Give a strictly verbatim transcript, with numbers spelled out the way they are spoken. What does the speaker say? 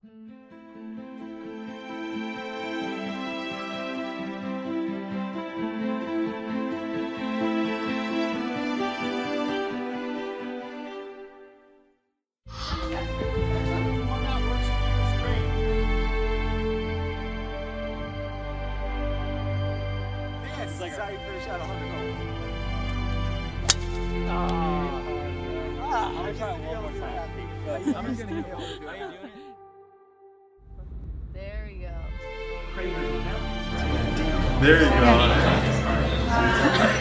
It's like how you finish out a hundred goals. Ah, I'm gonna try it one more time. I'm just gonna hit it. Are you doing it? There we go. There you go.